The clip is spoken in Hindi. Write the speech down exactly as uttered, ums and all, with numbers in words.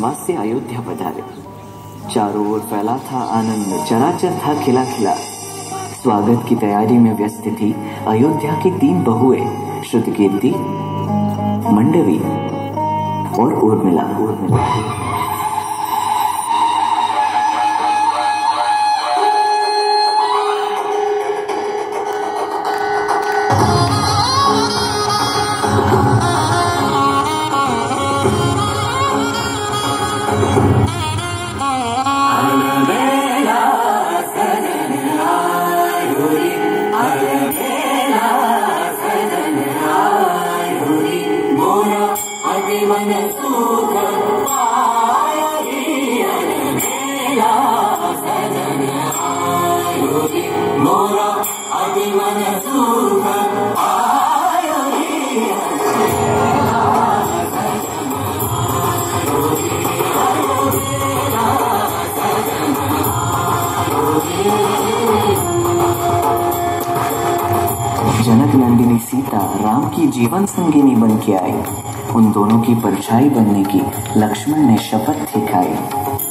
वनवास से अयोध्या पधारे। चारों ओर फैला था आनंद, चराचर था खिला खिला। स्वागत की तैयारी में व्यस्त थी अयोध्या की तीन बहुएं, श्रुतकीर्ति, मंडवी और उर्मिला। उर्मिला जनक नंदिनी सीता राम की जीवन संगिनी बन के आई। उन दोनों की परछाई बनने की लक्ष्मण ने शपथ खाई।